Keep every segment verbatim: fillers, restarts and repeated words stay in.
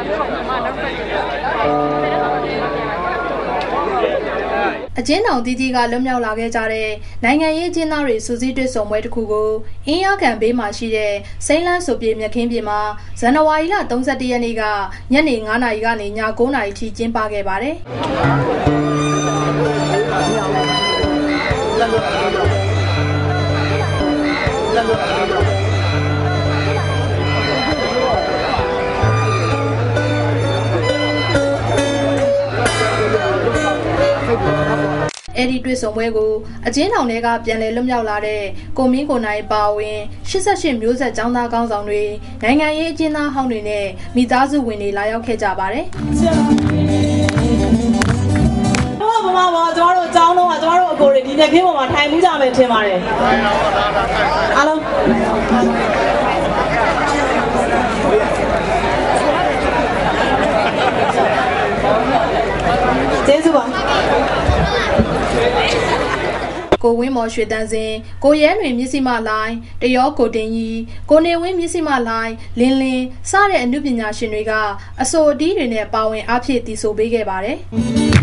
အကျဉ်းထောင်တီးတီးကလွတ်မြောက်လာခဲ့ကြတဲ့နိုင်ငံရေးအကျဉ်းသားတွေစုစည်းတွေ့ဆုံပွဲတစ်ခုကိုအင်းရခံဘေးမှာရှိတဲ့စိမ်းလန်းဆိုပြေမြခင်းပြင်မှာဇန်နဝါရီလ၃၁ရက်နေ့ကညနေ၅နာရီကနေည၉နာရီထိကျင်းပခဲ့ပါတယ်။အဲ့ဒီတွေ့ဆုံပွဲကိုအကျဉ်းထောင်တွေကပြန်လည်လွတ်မြောက်လာတဲ့ကိုမင်းကိုနိုင်ပါဝင်၈၈မျိုးဆက်ចောင်းသားကောင်းဆောင်တွေနိုင်ငံရေးအကျဉ်းသားဟောင်းတွေနဲ့မိသားစုဝင်တွေလာရောက်ခဲ့ကြပါတယ်။တော့ဘာမှမကျွန်တော်တို့အကြောင်းတော့ကျွန်တော်တို့အကိုတွေဒီနေ့ခင်းပေါ်မှာထိုင်မှုကြမယ်ထင်ပါတယ်။အားလုံးကျေးဇူးပါကိုဝင်းမော်ရွှေတန်းစင်ကိုရဲတွင်မြစ်စီမလိုင်းတရောကိုတင်ကြီးကိုနေဝင်းမြစ်စီမလိုင်းလင်းလင်းစတဲ့အမှုပညာရှင်တွေကအဆိုအတီးတွေနဲ့ပါဝင်အားဖြည့်တည်ဆိုပေးခဲ့ပါတယ်။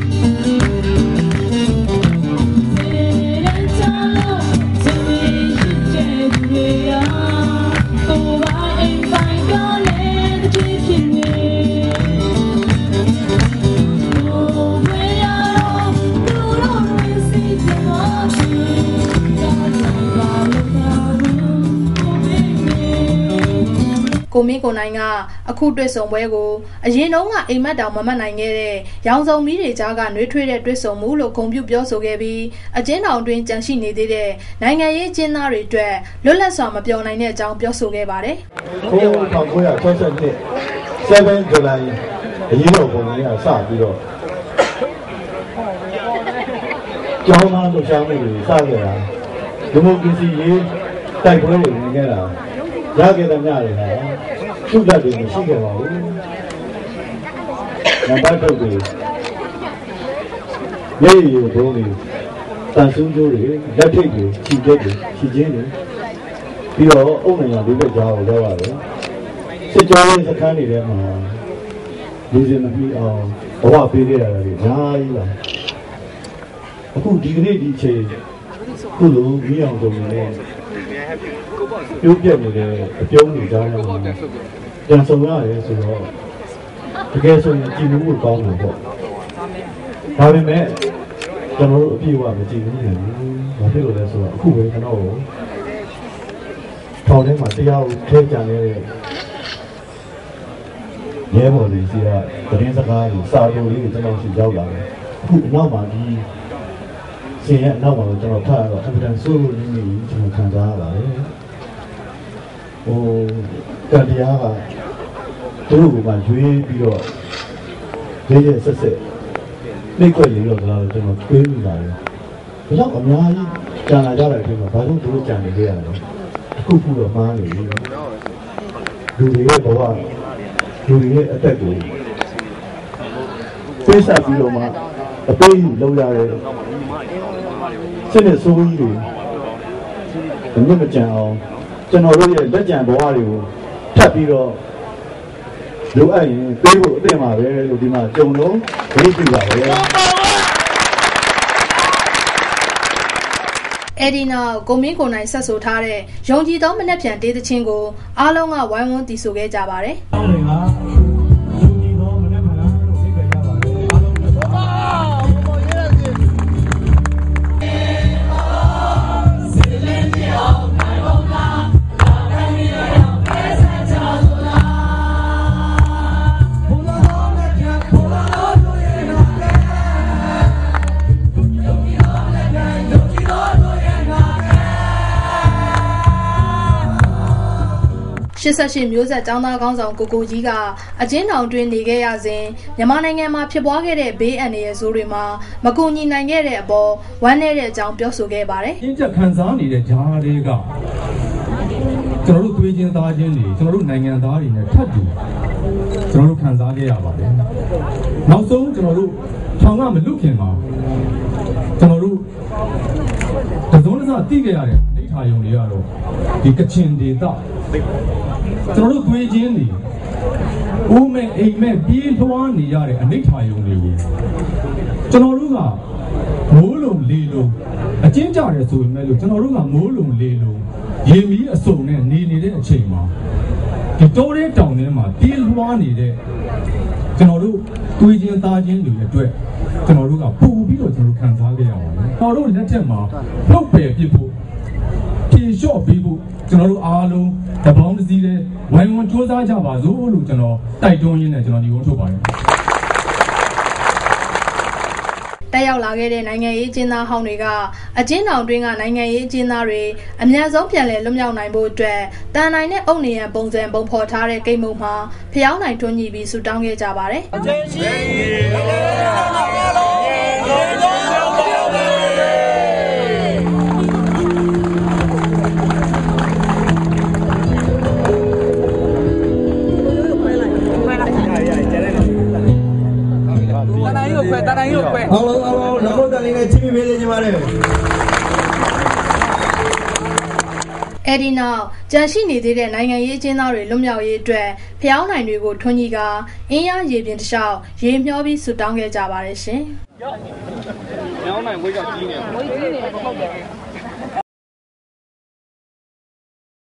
ကိုမင်းကိုနိုင်ကအခုတွေ့ဆုံပွဲကိုအရင်တုန်းကအိမ်မက်တောင်မမှတ်နိုင်ခဲ့တဲ့ရောင်စုံမီးတွေကြားကနှွေးထွေးတဲ့တွေ့ဆုံမှုလို့ဂုဏ်ပြုပြောဆိုခဲ့ပြီးအကျဉ်းထောင်တွင်ကြန့်ရှိနေသေးတဲ့နိုင်ငံရေးအကျဉ်းသားတွေအတွက်လွတ်လပ်စွာမပြောနိုင်တဲ့အကြောင်းပြောဆိုခဲ့ပါတယ်။ကို၁၉၆၂ seven July အရေးတော်ပုံကြီးကစပြီးတော့ကျောင်းသားလှုပ်ရှားမှုတွေစခဲ့တာဒီမိုကရေစီရေးတိုက်ပွဲတွေဝင်ခဲ့တာရခဲ့တဲ့ညတွေဟာသူ့လက်တွေမရှိခဲ့ပါဘူး။နံပါတ်ထုတ်တွေရေရီဘုံတွေတန်ဆူးကျိုးတွေလက်ထိပ်တွေခြေကျက်တွေခြေချင်းတွေပြီးတော့အုပ်နိုင်ငံလေးပဲကြားကိုရောက်ရတယ်။စစ်ကြောရေးစခန်းတွေထဲမှာလူစင်မပြီးအောင်ဘဝပေးခဲ့ရတာတွေအများကြီးပါ။အခုဒီကနေ့ဒီချိန်ခုလိုမိအောင်တုံနေပြိုးပြက်နေတဲ့အပြုံးတွေကြားရမှာပြန်ဆုံရတယ်ဆိုတော့တကယ်ဆိုရင်ကြည်မှုကောင်းတယ်ပေါ့ဒါပေမဲ့ကျွန်တော်တို့အပြည့်အဝမကြည်ဘူးနေဘူးဘာဖြစ်လို့လဲဆိုတော့အခုပဲကျွန်တော်တို့ထောင်ထဲမှာတရားကိုထဲကြံနေတဲ့ရဲဘော်တွေစီကသတင်းစကားတွေစာရုံလေးတွေကျွန်တော်ရှိရောက်လာတယ်အခုအနောက်မှာဒီစင်ရဲ့အနောက်မှာကျွန်တော်ဖတ်ရတော့အမှန်တန်စိုးလို့နေနေကျွန်တော်ခံစားရပါတယ်ဟိုတရားကသူ့ကိုမှရွေးပြီးတော့လေးရဲ့ဆက်ဆက်နှိတ်ခွက်လေးတော့ကျွန်တော်တွေးမိပါတယ်။ဘယ်တော့အများကြီးကြံလာကြတဲ့အချိန်မှာဘာလို့သူတို့ကြံနေကြရလဲ။အခုခုတော့မှားနေပြီ။လူတွေရဲ့ဘဝလူတွေရဲ့အသက်ကိုသိစပ်ပြီးတော့မှအပေးယူလုပ်ရတဲ့စနစ်ဆိုးကြီးတွေဘယ်မှမကြံအောင်ကျွန်တော်တို့ရဲ့လက်ကြံဘဝတွေကိုထပ်ပြီးတော့လိုအပ်ရင်ပေးဖို့အသင့်ပါပဲလို့ဒီမှာကြုံတော့ဂရုပြုပါပဲအဲ့ဒီနောက်ကိုမင်းကိုနိုင်ဆက်ဆိုထားတဲ့ယုံကြည်သောမနှက်ဖြန်တေးသချင်းကိုအားလုံးကဝိုင်းဝန်းတည်ဆိုခဲ့ကြပါတယ်ရှစ်ဆက်ရှစ်မျိုးဆက်ចောင်းသားကောင်းဆောင်ကိုကိုကြီးကအကျဉ်းထောင်တွင်နေခဲ့ရစဉ်မြန်မာနိုင်ငံမှာဖြစ်ပွားခဲ့တဲ့ဘေးအန္တရာယ်ဆိုးတွေမှာမကူညီနိုင်ခဲ့တဲ့အပေါ်ဝမ်းနည်းတဲ့အကြောင်းပြောဆိုခဲ့ပါတယ်။အင်းချက်ခံစားနေတဲ့ဂျားလေးကကျွန်တော်တို့သွေးချင်းသားချင်းတွေကျွန်တော်တို့နိုင်ငံသားတွေနဲ့ထပ်တူကျွန်တော်တို့ခံစားခဲ့ရပါတယ်။နောက်ဆုံးကျွန်တော်တို့ထောင်ကမလွတ်ခင်မှာကျွန်တော်တို့တစုံတစသိခဲ့ရတဲ့အိဋ္ဌာယုံတွေကတော့ဒီကချင်ဒေသကျွန်တော်တို့သွေးချင်းတွေဦးမဲအိမ်မဲပြေးလွှားနေရတဲ့အနိဋ္ဌာယုံတွေကျွန်တော်တို့ကမိုးလုံလေလုံအကျဉ်းကြတယ်ဆိုပေမဲ့လို့ကျွန်တော်တို့ကမိုးလုံလေလုံရေမီးအစုံနဲ့နေနေတဲ့အချိန်မှာဒီတိုးတဲ့တောင်ထဲမှာပြေးလွှားနေတဲ့ကျွန်တော်တို့တွေးချင်းသားချင်းတွေအတွက်ကျွန်တော်တို့ကပူပြီးတော့ကျွန်တော်ခံစားခဲ့ရပါတယ်ကျွန်တော်တို့လက်ထက်မှာနှုတ်ပယ်ပြဖို့ပြေလျှော့ပြီးဖို့ကျွန်တော်တို့အားလုံးတပေါင်းတစ်စည်းနဲ့ဝိုင်းဝန်းစူးစမ်းကြပါစို့လို့ကျွန်တော်တိုက်တွန်းရင်းနဲ့ကျွန်တော်ညီကုန်းထုတ်ပါတယ်တက်ရောက်လာခဲ့တဲ့နိုင်ငံရေးအကျဉ်းသားဟောင်းတွေကအကျဉ်းထောင်တွင်းကနိုင်ငံရေးအကျဉ်းသားတွေအများဆုံးပြန်လည်လွတ်မြောက်နိုင်ဖို့အတွက်တန်နိုင်တဲ့အုပ်နေရန်ပုံစံပုံဖော်ထားတဲ့ကိတ်မုံမှာဖျောင်းနိုင်ထွန်းညီပြီးဆူတောင်းခဲ့ကြပါတယ်။အကျဉ်းရှိတတိုင်းရုပ်ခွဲအောင်လုံးအောင်လုံးလက်ဖို့တန်လေးနဲ့ချင်းပေးလေးညီမလေးအဲ့ဒီနောက်ကြန့်ရှိနေသေးတဲ့နိုင်ငံရေးအကျဉ်းသားတွေလွတ်မြောက်ရေးအတွက်ဖျောင်းနိုင်တွေကိုထွန်းကြီးကအင်းရရေပြင်တစ်လျှောက်ရေမျောပြီးဆူတောင်းခဲ့ကြပါတယ်ရှင်။ဖျောင်းနိုင်ဝိတ်ကကြီးနေဝိတ်ကြီးနေဟုတ်တယ်